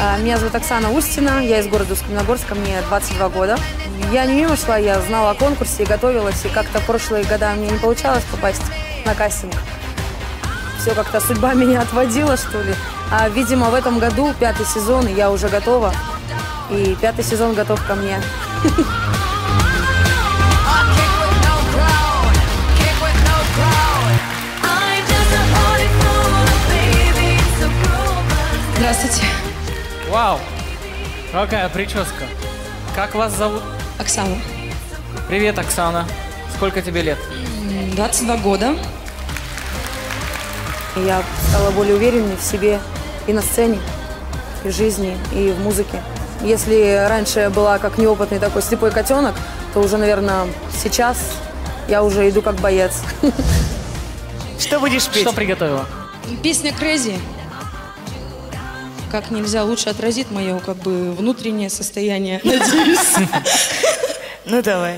Меня зовут Оксана Устина, я из города Усть-Каменогорска, мне 22 года. Я не мимо шла, я знала о конкурсе и готовилась, и как-то в прошлые года мне не получалось попасть на кастинг. Все как-то судьба меня отводила, что ли. А, видимо, в этом году 5-й сезон, и я уже готова. И 5-й сезон готов ко мне. Здравствуйте. Вау! Какая прическа. Как вас зовут? Оксана. Привет, Оксана. Сколько тебе лет? 22 года. Я стала более уверенной в себе и на сцене, и в жизни, и в музыке. Если раньше я была как неопытный такой слепой котенок, то уже, наверное, сейчас я уже иду как боец. Что будешь петь? Что приготовила? Песня «Crazy». Как нельзя лучше отразит мое как бы внутреннее состояние, надеюсь. Ну давай.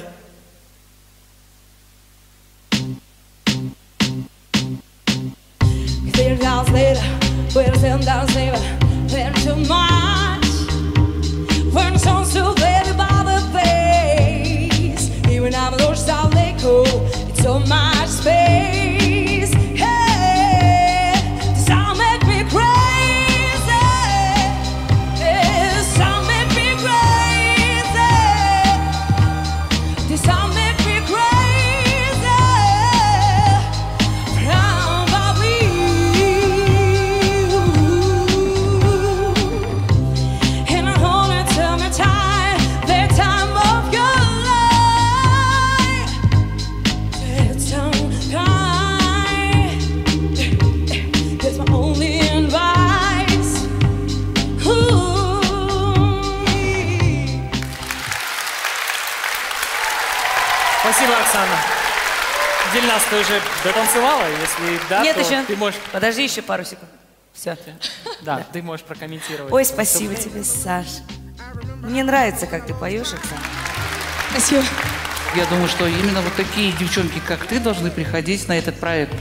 Спасибо, Оксана. Дильназ, ты уже дотанцевала? Если да, Нет, то еще. ты можешь... Подожди еще пару секунд. Все. Да, ты можешь прокомментировать. Ой, спасибо тебе, Саш. Мне нравится, как ты поешь, Оксана. Спасибо. Я думаю, что именно вот такие девчонки, как ты, должны приходить на этот проект.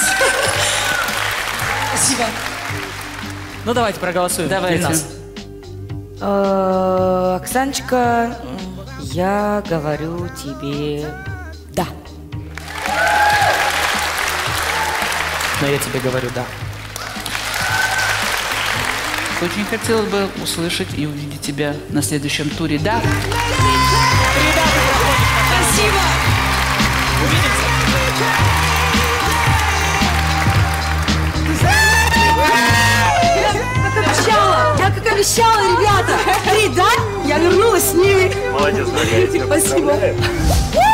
Спасибо. Ну, давайте проголосуем. Давайте. Дильназ. Оксаночка, я говорю тебе да. Но я тебе говорю да. Очень хотелось бы услышать и увидеть тебя на следующем туре. Да? Спасибо. Я как обещала, ребята! 3, да? Я вернулась с ними. Молодец, дорогая, я тебя Спасибо. поздравляю.